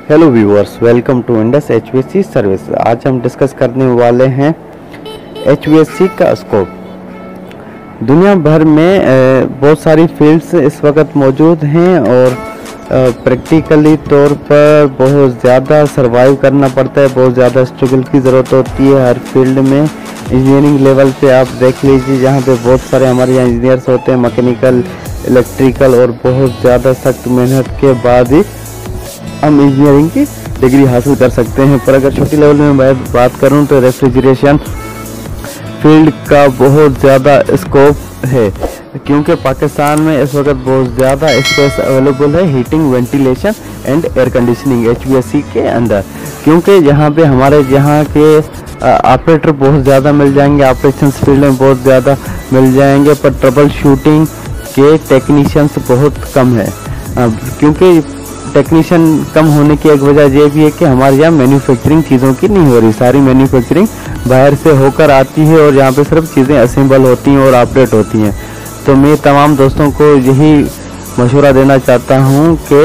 Hello viewers, welcome to Indus HVAC service. आज हम discuss करने वाले हैं HVAC का स्कोप। दुनिया भर में बहुत सारी फील्ड्स इस वक्त मौजूद हैं और प्रैक्टिकली तौर पर बहुत ज़्यादा सरवाइव करना पड़ता है, बहुत ज़्यादा स्ट्रगल की ज़रूरत होती है हर फील्ड में। इंजीनियरिंग लेवल पे आप देख लीजिए, जहाँ पे बहुत सारे हमारे यहाँ इंजीनियर्स होते हैं, मैकेनिकल, इलेक्ट्रिकल, और बहुत ज़्यादा सख्त मेहनत के बाद ही हम इंजीनियरिंग की डिग्री हासिल कर सकते हैं। पर अगर छोटी लेवल में मैं बात करूं तो रेफ्रिजरेशन फील्ड का बहुत ज़्यादा स्कोप है, क्योंकि पाकिस्तान में इस वक्त बहुत ज़्यादा स्पेस अवेलेबल है heating, ventilation and air conditioning HVAC के अंदर। क्योंकि यहाँ पे हमारे यहाँ के ऑपरेटर बहुत ज़्यादा मिल जाएंगे, ऑपरेशंस फील्ड में बहुत ज़्यादा मिल जाएंगे, पर ट्रबल शूटिंग के टेक्नीशियंस बहुत कम है। क्योंकि टेक्नीशियन कम होने की एक वजह यह भी है कि हमारे यहाँ मैन्युफैक्चरिंग चीज़ों की नहीं हो रही, सारी मैन्युफैक्चरिंग बाहर से होकर आती है और यहाँ पे सिर्फ चीज़ें असेंबल होती हैं और ऑपरेट होती हैं। तो मैं तमाम दोस्तों को यही मशवरा देना चाहता हूँ कि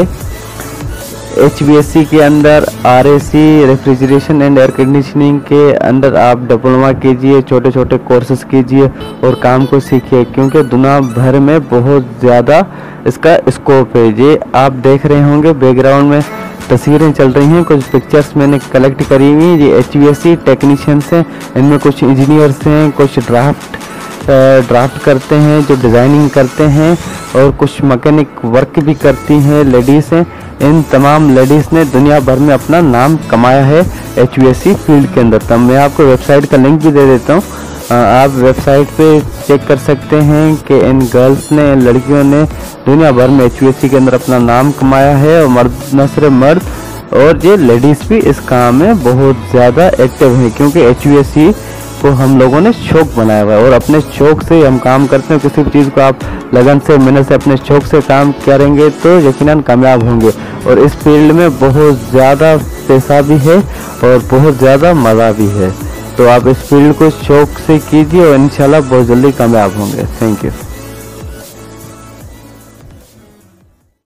HVAC के अंदर RAC refrigeration and air conditioning के अंदर आप डिप्लोमा कीजिए, छोटे छोटे कोर्सेज कीजिए और काम को सीखिए, क्योंकि दुनिया भर में बहुत ज़्यादा इसका स्कोप है। ये आप देख रहे होंगे बैकग्राउंड में तस्वीरें चल रही हैं, कुछ पिक्चर्स मैंने कलेक्ट करी हुई। ये HVAC टेक्नीशियंस हैं, इनमें कुछ इंजीनियर्स हैं, कुछ ड्राफ्ट करते हैं, जो डिज़ाइनिंग करते हैं, और कुछ मैकेनिक वर्क भी करती हैं लेडीज़ हैं। इन तमाम लेडीज़ ने दुनिया भर में अपना नाम कमाया है HVAC फील्ड के अंदर। तब मैं आपको वेबसाइट का लिंक भी दे देता हूँ, आप वेबसाइट पे चेक कर सकते हैं कि इन गर्ल्स ने, इन लड़कियों ने दुनिया भर में HVAC के अंदर अपना नाम कमाया है। और मर्द, न सिर्फ मर्द और ये लेडीज़ भी इस काम में बहुत ज़्यादा एक्टिव हैं, क्योंकि HVAC को हम लोगों ने शौक बनाया हुआ है और अपने शौक से हम काम करते हैं। किसी भी चीज़ को आप लगन से, मेहनत से, अपने शौक से काम करेंगे तो यकीनन कामयाब होंगे। और इस फील्ड में बहुत ज़्यादा पैसा भी है और बहुत ज़्यादा मज़ा भी है। तो आप इस फील्ड को शौक से कीजिए और इंशाल्लाह बहुत जल्दी कामयाब होंगे। Thank you.